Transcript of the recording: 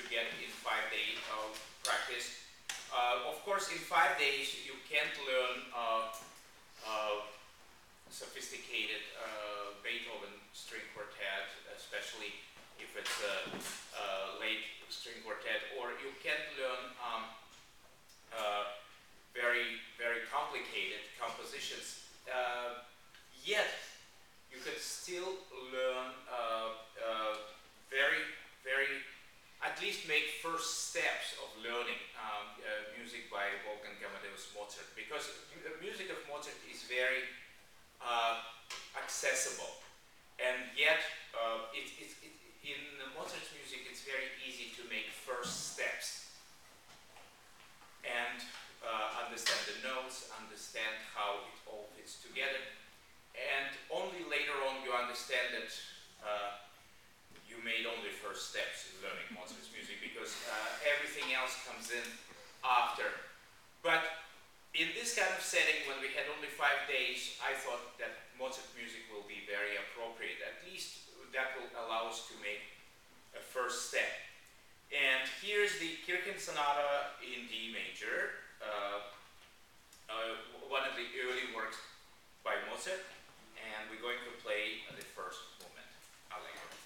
get in 5-day practice. Of course, in 5 days you can't learn sophisticated Beethoven string quartet, especially if it's a late string quartet, or you can't learn very complicated compositions. Yet you could still learn at least make first steps of learning music by Wolfgang Amadeus Mozart, because the music of Mozart is very accessible, and yet in Mozart's music it's very easy to make first steps and understand the notes, understand how it all fits together, and only later on you understand that you made only first steps in learning Mozart's music, because everything else comes in after. But in this kind of setting, when we had only 5 days, I thought that Mozart music will be very appropriate. At least that will allow us to make a first step. And here's the Kirchensonata in D major, one of the early works by Mozart, and we're going to play the first movement, Allegro.